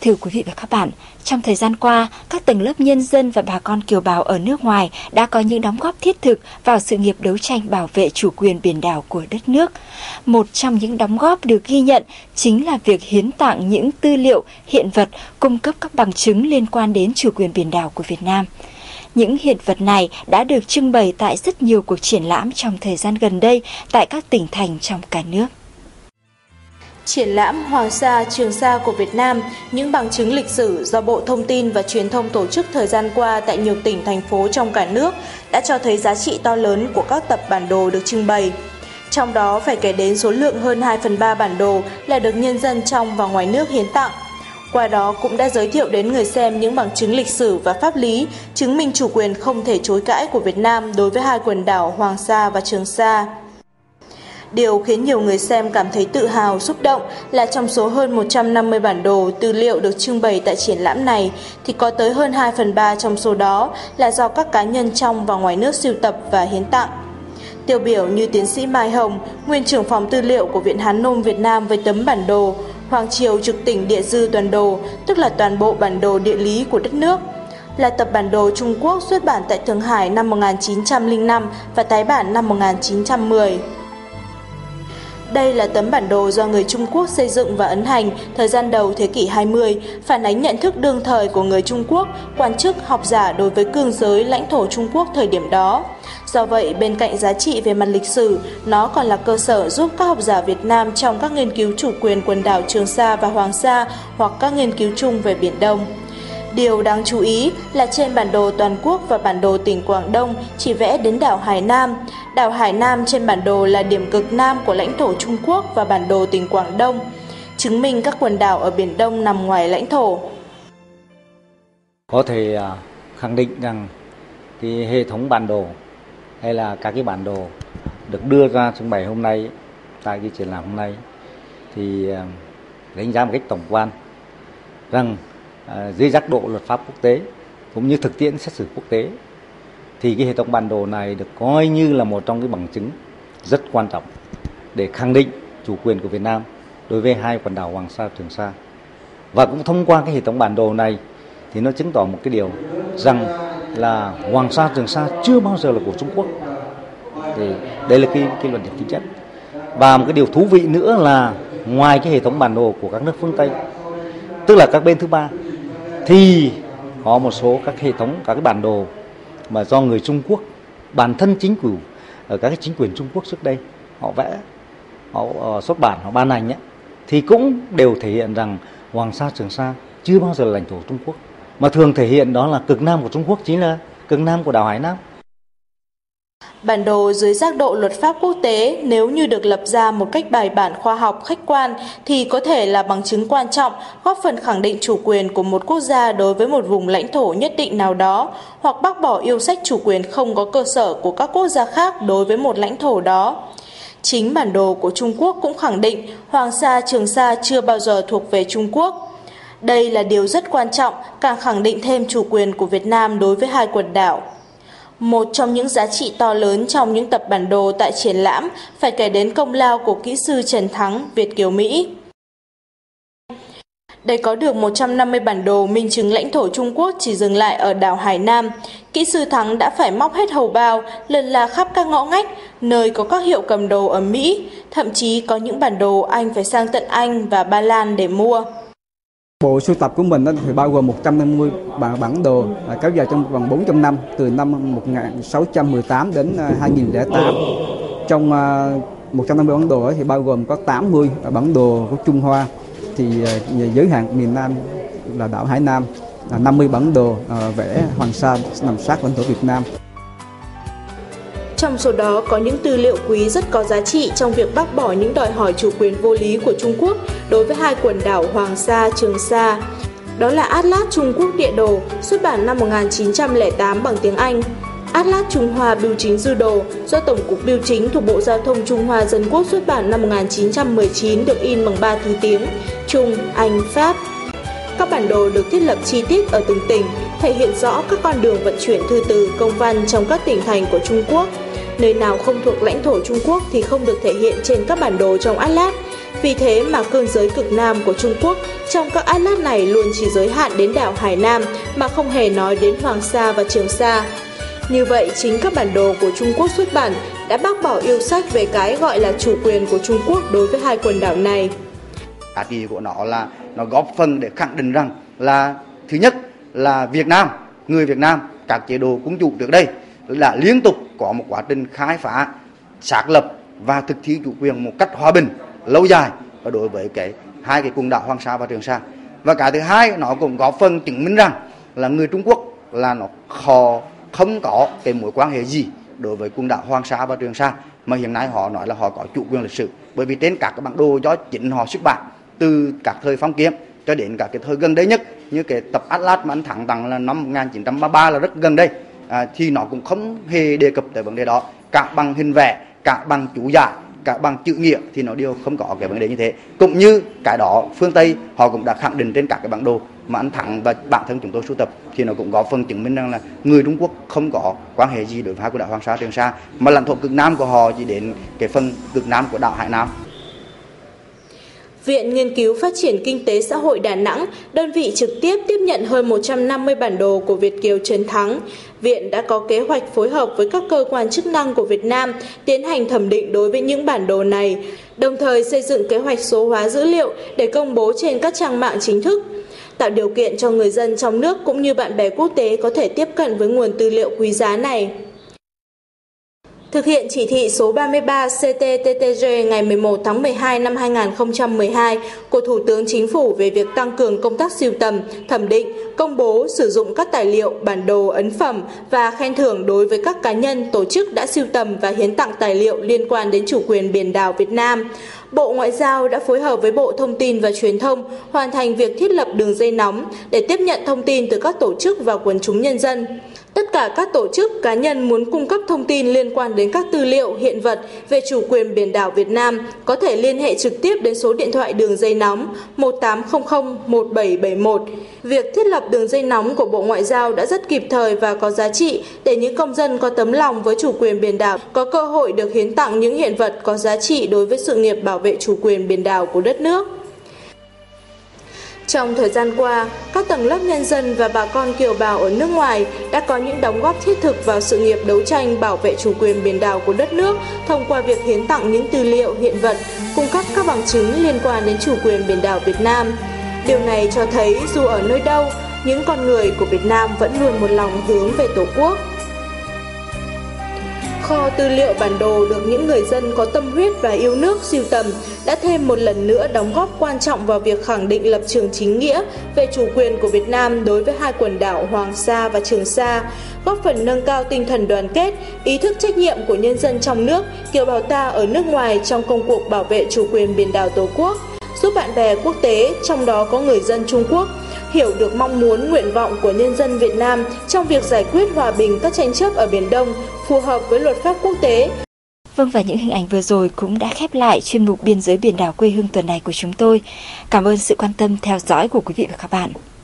Thưa quý vị và các bạn, trong thời gian qua, các tầng lớp nhân dân và bà con kiều bào ở nước ngoài đã có những đóng góp thiết thực vào sự nghiệp đấu tranh bảo vệ chủ quyền biển đảo của đất nước. Một trong những đóng góp được ghi nhận chính là việc hiến tặng những tư liệu, hiện vật, cung cấp các bằng chứng liên quan đến chủ quyền biển đảo của Việt Nam. Những hiện vật này đã được trưng bày tại rất nhiều cuộc triển lãm trong thời gian gần đây tại các tỉnh thành trong cả nước. Triển lãm Hoàng Sa, Trường Sa của Việt Nam, những bằng chứng lịch sử do Bộ Thông tin và Truyền thông tổ chức thời gian qua tại nhiều tỉnh, thành phố trong cả nước đã cho thấy giá trị to lớn của các tập bản đồ được trưng bày. Trong đó phải kể đến số lượng hơn 2/3 bản đồ là được nhân dân trong và ngoài nước hiến tặng. Qua đó cũng đã giới thiệu đến người xem những bằng chứng lịch sử và pháp lý chứng minh chủ quyền không thể chối cãi của Việt Nam đối với hai quần đảo Hoàng Sa và Trường Sa. Điều khiến nhiều người xem cảm thấy tự hào, xúc động là trong số hơn 150 bản đồ, tư liệu được trưng bày tại triển lãm này thì có tới hơn 2/3 trong số đó là do các cá nhân trong và ngoài nước sưu tập và hiến tặng. Tiêu biểu như tiến sĩ Mai Hồng, nguyên trưởng phòng tư liệu của Viện Hán Nôm Việt Nam với tấm bản đồ Hoàng Triều trực tỉnh địa dư toàn đồ, tức là toàn bộ bản đồ địa lý của đất nước, là tập bản đồ Trung Quốc xuất bản tại Thượng Hải năm 1905 và tái bản năm 1910. Đây là tấm bản đồ do người Trung Quốc xây dựng và ấn hành thời gian đầu thế kỷ 20, phản ánh nhận thức đương thời của người Trung Quốc, quan chức, học giả đối với cương giới lãnh thổ Trung Quốc thời điểm đó. Do vậy, bên cạnh giá trị về mặt lịch sử, nó còn là cơ sở giúp các học giả Việt Nam trong các nghiên cứu chủ quyền quần đảo Trường Sa và Hoàng Sa hoặc các nghiên cứu chung về Biển Đông. Điều đáng chú ý là trên bản đồ toàn quốc và bản đồ tỉnh Quảng Đông chỉ vẽ đến đảo Hải Nam. Đảo Hải Nam trên bản đồ là điểm cực nam của lãnh thổ Trung Quốc và bản đồ tỉnh Quảng Đông, chứng minh các quần đảo ở Biển Đông nằm ngoài lãnh thổ. Có thể khẳng định rằng cái hệ thống bản đồ hay là các cái bản đồ được đưa ra trưng bày hôm nay tại cái triển lãm hôm nay thì đánh giá một cách tổng quan rằng dưới góc độ luật pháp quốc tế cũng như thực tiễn xét xử quốc tế thì cái hệ thống bản đồ này được coi như là một trong cái bằng chứng rất quan trọng để khẳng định chủ quyền của Việt Nam đối với hai quần đảo Hoàng Sa, Trường Sa. Và cũng thông qua cái hệ thống bản đồ này thì nó chứng tỏ một cái điều rằng là Hoàng Sa, Trường Sa chưa bao giờ là của Trung Quốc. Thì đây là cái luận điểm thứ nhất. Và một cái điều thú vị nữa là ngoài cái hệ thống bản đồ của các nước phương Tây, tức là các bên thứ ba, thì có một số các hệ thống, các cái bản đồ mà do người Trung Quốc, bản thân chính phủ ở các cái chính quyền Trung Quốc trước đây họ vẽ, họ xuất bản, họ ban hành ấy, thì cũng đều thể hiện rằng Hoàng Sa, Trường Sa chưa bao giờ là lãnh thổ Trung Quốc, mà thường thể hiện đó là cực nam của Trung Quốc chính là cực nam của đảo Hải Nam. Bản đồ dưới góc độ luật pháp quốc tế nếu như được lập ra một cách bài bản, khoa học, khách quan thì có thể là bằng chứng quan trọng góp phần khẳng định chủ quyền của một quốc gia đối với một vùng lãnh thổ nhất định nào đó, hoặc bác bỏ yêu sách chủ quyền không có cơ sở của các quốc gia khác đối với một lãnh thổ đó. Chính bản đồ của Trung Quốc cũng khẳng định Hoàng Sa, Trường Sa chưa bao giờ thuộc về Trung Quốc. Đây là điều rất quan trọng, càng khẳng định thêm chủ quyền của Việt Nam đối với hai quần đảo. Một trong những giá trị to lớn trong những tập bản đồ tại triển lãm phải kể đến công lao của kỹ sư Trần Thắng, Việt kiều Mỹ. Để có được 150 bản đồ minh chứng lãnh thổ Trung Quốc chỉ dừng lại ở đảo Hải Nam, kỹ sư Thắng đã phải móc hết hầu bao, lần la khắp các ngõ ngách, nơi có các hiệu cầm đồ ở Mỹ, thậm chí có những bản đồ anh phải sang tận Anh và Ba Lan để mua. Bộ sưu tập của mình thì bao gồm 150 bản đồ kéo dài trong vòng 400 năm, từ năm 1618 đến 2008. Trong 150 bản đồ thì bao gồm có 80 bản đồ của Trung Hoa, thì giới hạn miền Nam là đảo Hải Nam, 50 bản đồ vẽ Hoàng Sa nằm sát lãnh thổ Việt Nam. Trong số đó có những tư liệu quý rất có giá trị trong việc bác bỏ những đòi hỏi chủ quyền vô lý của Trung Quốc đối với hai quần đảo Hoàng Sa, Trường Sa. Đó là Atlas Trung Quốc địa đồ xuất bản năm 1908 bằng tiếng Anh, Atlas Trung Hoa bưu chính dư đồ do Tổng cục Bưu chính thuộc Bộ Giao thông Trung Hoa Dân Quốc xuất bản năm 1919 được in bằng 3 thứ tiếng Trung, Anh, Pháp. Các bản đồ được thiết lập chi tiết ở từng tỉnh, thể hiện rõ các con đường vận chuyển thư từ, công văn trong các tỉnh thành của Trung Quốc. Nơi nào không thuộc lãnh thổ Trung Quốc thì không được thể hiện trên các bản đồ trong Atlas. Vì thế mà cương giới cực Nam của Trung Quốc trong các atlas này luôn chỉ giới hạn đến đảo Hải Nam mà không hề nói đến Hoàng Sa và Trường Sa. Như vậy, chính các bản đồ của Trung Quốc xuất bản đã bác bỏ yêu sách về cái gọi là chủ quyền của Trung Quốc đối với hai quần đảo này. Giá trị của nó là nó góp phần để khẳng định rằng là thứ nhất là Việt Nam, người Việt Nam, các chế độ quân chủ trước đây đã liên tục có một quá trình khai phá, xác lập và thực thi chủ quyền một cách hòa bình, lâu dài và đối với hai cái quần đảo Hoàng Sa và Trường Sa. Và cái thứ hai, nó cũng góp phần chứng minh rằng là người Trung Quốc là họ không có cái mối quan hệ gì đối với quần đảo Hoàng Sa và Trường Sa, mà hiện nay họ nói là họ có chủ quyền lịch sử, bởi vì trên các cái bản đồ do chính họ xuất bản từ các thời phong kiến cho đến các cái thời gần đây nhất, như cái tập Atlas mà anh Thắng tặng là năm 1933 là rất gần đây, thì nó cũng không hề đề cập tới vấn đề đó, cả bằng hình vẽ, cả bằng chú giải, cả bằng chữ nghĩa thì nó đều không có cái vấn đề như thế. Cũng như cái đó phương Tây họ cũng đã khẳng định trên các cái bản đồ mà anh Thắng và bản thân chúng tôi sưu tập, thì nó cũng góp phần chứng minh rằng là người Trung Quốc không có quan hệ gì đối với hai quần đảo Hoàng Sa, Trường Sa, mà lãnh thổ cực Nam của họ chỉ đến cái phần cực Nam của đảo Hải Nam. Viện Nghiên cứu Phát triển Kinh tế Xã hội Đà Nẵng, đơn vị trực tiếp tiếp nhận hơn 150 bản đồ của Việt kiều Trấn Thắng. Viện đã có kế hoạch phối hợp với các cơ quan chức năng của Việt Nam tiến hành thẩm định đối với những bản đồ này, đồng thời xây dựng kế hoạch số hóa dữ liệu để công bố trên các trang mạng chính thức, tạo điều kiện cho người dân trong nước cũng như bạn bè quốc tế có thể tiếp cận với nguồn tư liệu quý giá này. Thực hiện chỉ thị số 33 CTTTG ngày 11 tháng 12 năm 2012 của Thủ tướng Chính phủ về việc tăng cường công tác sưu tầm, thẩm định, công bố, sử dụng các tài liệu, bản đồ, ấn phẩm và khen thưởng đối với các cá nhân, tổ chức đã sưu tầm và hiến tặng tài liệu liên quan đến chủ quyền biển đảo Việt Nam, Bộ Ngoại giao đã phối hợp với Bộ Thông tin và Truyền thông hoàn thành việc thiết lập đường dây nóng để tiếp nhận thông tin từ các tổ chức và quần chúng nhân dân. Tất cả các tổ chức, cá nhân muốn cung cấp thông tin liên quan đến các tư liệu, hiện vật về chủ quyền biển đảo Việt Nam có thể liên hệ trực tiếp đến số điện thoại đường dây nóng 1800 1771. Việc thiết lập đường dây nóng của Bộ Ngoại giao đã rất kịp thời và có giá trị để những công dân có tấm lòng với chủ quyền biển đảo có cơ hội được hiến tặng những hiện vật có giá trị đối với sự nghiệp bảo vệ chủ quyền biển đảo của đất nước. Trong thời gian qua, các tầng lớp nhân dân và bà con kiều bào ở nước ngoài đã có những đóng góp thiết thực vào sự nghiệp đấu tranh bảo vệ chủ quyền biển đảo của đất nước thông qua việc hiến tặng những tư liệu, hiện vật, cung cấp các bằng chứng liên quan đến chủ quyền biển đảo Việt Nam. Điều này cho thấy dù ở nơi đâu, những con người của Việt Nam vẫn luôn một lòng hướng về Tổ quốc. Kho tư liệu bản đồ được những người dân có tâm huyết và yêu nước sưu tầm đã thêm một lần nữa đóng góp quan trọng vào việc khẳng định lập trường chính nghĩa về chủ quyền của Việt Nam đối với hai quần đảo Hoàng Sa và Trường Sa, góp phần nâng cao tinh thần đoàn kết, ý thức trách nhiệm của nhân dân trong nước, kiều bào ta ở nước ngoài trong công cuộc bảo vệ chủ quyền biển đảo Tổ quốc, giúp bạn bè quốc tế, trong đó có người dân Trung Quốc, hiểu được mong muốn, nguyện vọng của nhân dân Việt Nam trong việc giải quyết hòa bình các tranh chấp ở Biển Đông, phù hợp với luật pháp quốc tế. Vâng, và những hình ảnh vừa rồi cũng đã khép lại chuyên mục Biên giới biển đảo quê hương tuần này của chúng tôi. Cảm ơn sự quan tâm theo dõi của quý vị và các bạn.